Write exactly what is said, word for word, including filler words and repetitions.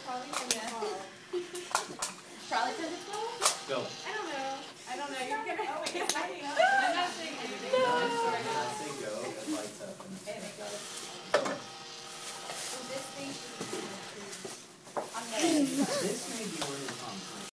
Probably yeah. Probably because it's cold? Go. I don't know. I don't know. You're gonna. Oh, it's lighting up. I'm not saying anything. No. When I say go, it lights up and it's got it. So this thing should be. I'm gonna. This